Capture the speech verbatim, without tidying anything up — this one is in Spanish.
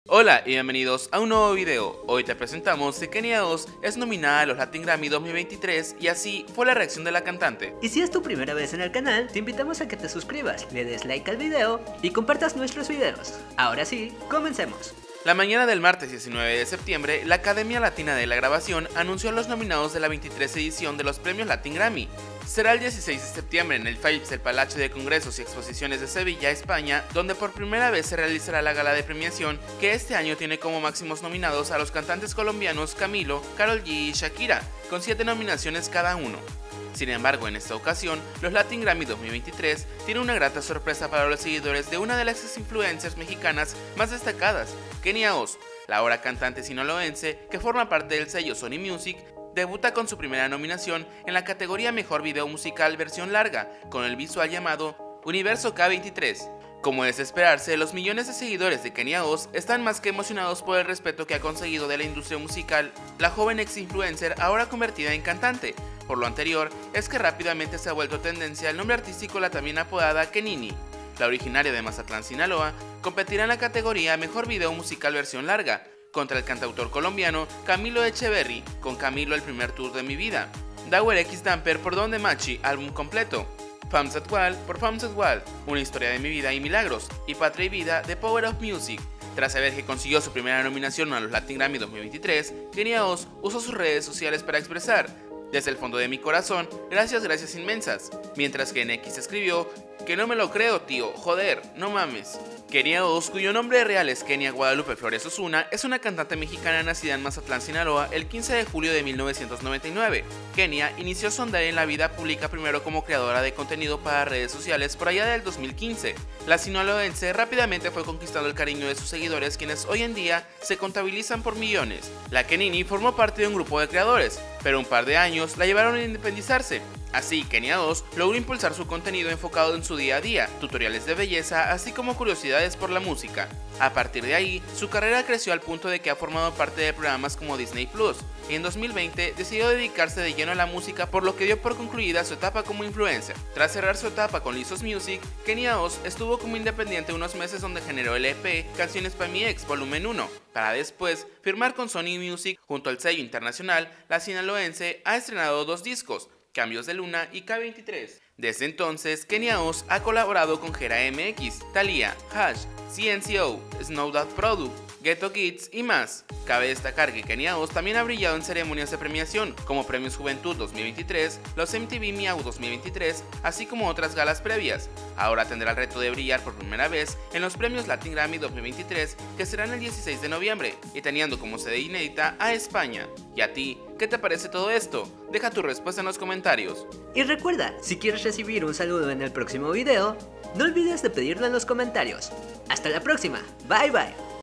Hola y bienvenidos a un nuevo video. Hoy te presentamos que Kenia Oz es nominada a los Latin Grammy dos mil veintitrés y así fue la reacción de la cantante. Y si es tu primera vez en el canal, te invitamos a que te suscribas, le des like al video y compartas nuestros videos. Ahora sí, comencemos. La mañana del martes diecinueve de septiembre, la Academia Latina de la Grabación anunció a los nominados de la veintitrés edición de los premios Latin Grammy. Será el dieciséis de septiembre en el FAIPS, el Palacio de Congresos y Exposiciones de Sevilla, España, donde por primera vez se realizará la gala de premiación, que este año tiene como máximos nominados a los cantantes colombianos Camilo, Karol G y Shakira, con siete nominaciones cada uno. Sin embargo, en esta ocasión, los Latin Grammy dos mil veintitrés tienen una grata sorpresa para los seguidores de una de las influencers mexicanas más destacadas, Kenia Oz, la ahora cantante sinaloense que forma parte del sello Sony Music. Debuta con su primera nominación en la categoría Mejor Video Musical Versión Larga, con el visual llamado Universo K veintitrés. Como es de esperarse, los millones de seguidores de Kenia Oz están más que emocionados por el respeto que ha conseguido de la industria musical la joven ex-influencer ahora convertida en cantante. Por lo anterior, es que rápidamente se ha vuelto tendencia el nombre artístico la también apodada Kenini. La originaria de Mazatlán, Sinaloa, competirá en la categoría Mejor Video Musical Versión Larga, contra el cantautor colombiano Camilo Echeverry, con Camilo el primer tour de mi vida, Dauer X Damper por Donde Machi, álbum completo, Fams at Wall por Fams at Wall, Una historia de mi vida y milagros, y Patria y vida de Power of Music. Tras saber que consiguió su primera nominación a los Latin Grammy dos mil veintitrés, Kenia Oz usó sus redes sociales para expresar: desde el fondo de mi corazón, gracias, gracias inmensas, mientras que en X escribió: que no me lo creo, tío, joder, no mames. Kenia Oz, cuyo nombre real es Kenia Guadalupe Flores Osuna, es una cantante mexicana nacida en Mazatlán, Sinaloa, el quince de julio de mil novecientos noventa y nueve. Kenia inició su andar en la vida pública primero como creadora de contenido para redes sociales por allá del dos mil quince. La sinaloense rápidamente fue conquistando el cariño de sus seguidores, quienes hoy en día se contabilizan por millones. La Kenini formó parte de un grupo de creadores, pero un par de años la llevaron a independizarse. Así, Kenia Oz logró impulsar su contenido enfocado en su día a día, tutoriales de belleza, así como curiosidades por la música. A partir de ahí, su carrera creció al punto de que ha formado parte de programas como Disney Plus, y en dos mil veinte decidió dedicarse de lleno a la música, por lo que dio por concluida su etapa como influencer. Tras cerrar su etapa con Lizzo's Music, Kenia Oz estuvo como independiente unos meses donde generó el E P Canciones para mi ex, volumen uno, para después firmar con Sony Music. Junto al sello internacional, la sinaloense ha estrenado dos discos, Cambios de Luna y K veintitrés. Desde entonces, Kenia Oz ha colaborado con Gera M X, Thalía, Hash, C N C O, Snow Dog Product, Ghetto Kids y más. Cabe destacar que Kenia Oz también ha brillado en ceremonias de premiación, como Premios Juventud dos mil veintitrés, los M T V Miau dos mil veintitrés, así como otras galas previas. Ahora tendrá el reto de brillar por primera vez en los Premios Latin Grammy dos mil veintitrés, que serán el dieciséis de noviembre, y teniendo como sede inédita a España. ¿Y a ti, qué te parece todo esto? Deja tu respuesta en los comentarios. Y recuerda, si quieres recibir un saludo en el próximo video, no olvides de pedirlo en los comentarios. Hasta la próxima, bye bye.